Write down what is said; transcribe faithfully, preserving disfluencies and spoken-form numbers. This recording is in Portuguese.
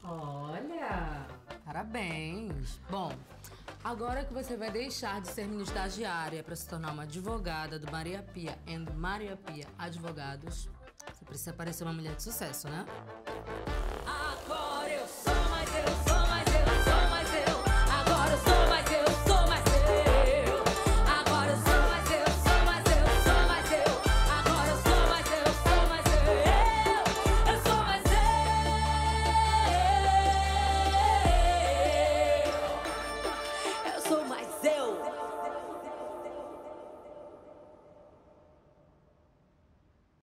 Olha! Parabéns! Bom, agora que você vai deixar de ser minha estagiária para se tornar uma advogada do Maria Pia and Maria Pia Advogados, você precisa parecer uma mulher de sucesso, né?